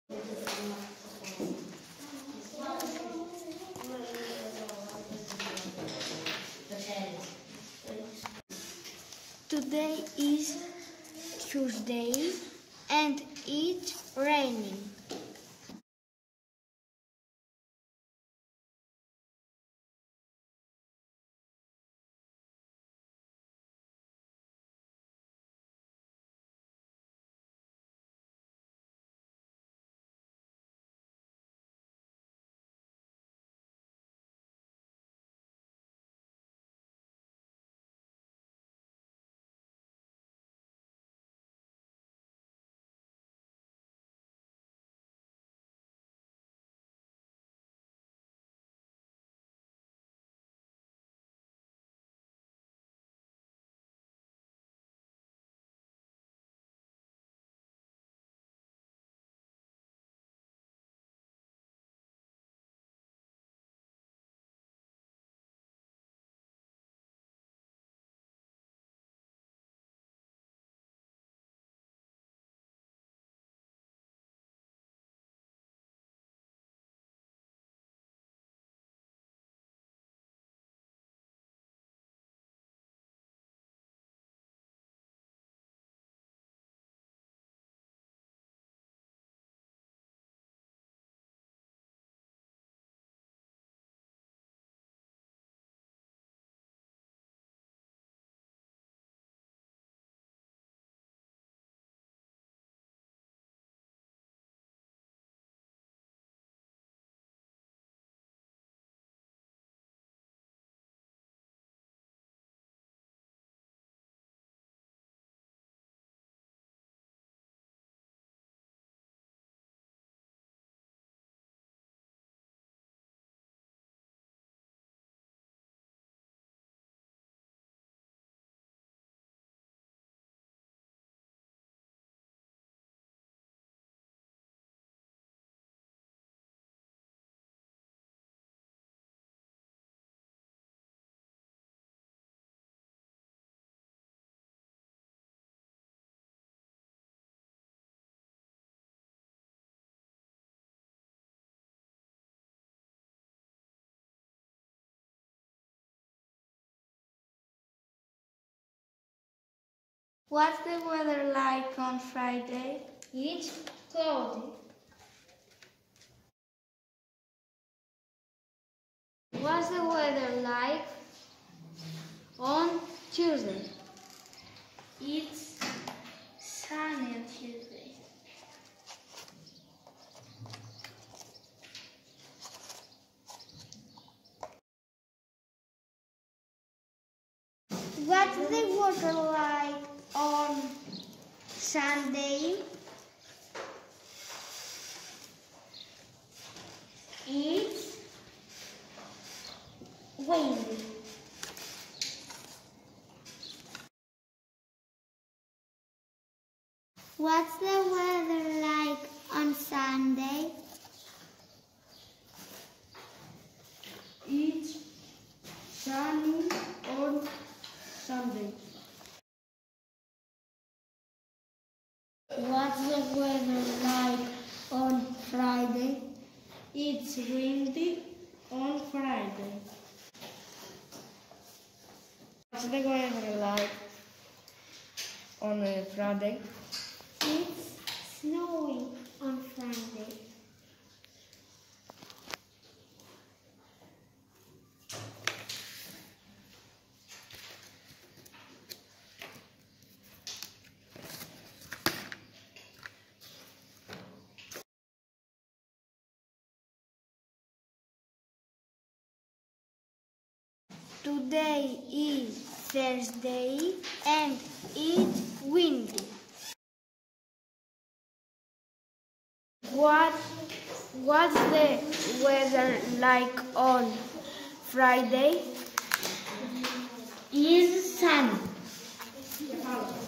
Today is Tuesday and it's raining. What's the weather like on Friday? It's cloudy. What's the weather like on Tuesday? It's sunny on Tuesday. What's the weather like on Sunday? It's windy. What's the weather like on Sunday? It's sunny on Sunday. What's the weather like on Friday? It's windy on Friday. What's the weather like on Friday? It's snowing on Friday. Today is Thursday and it's windy. What's the weather like on Friday? It's sunny.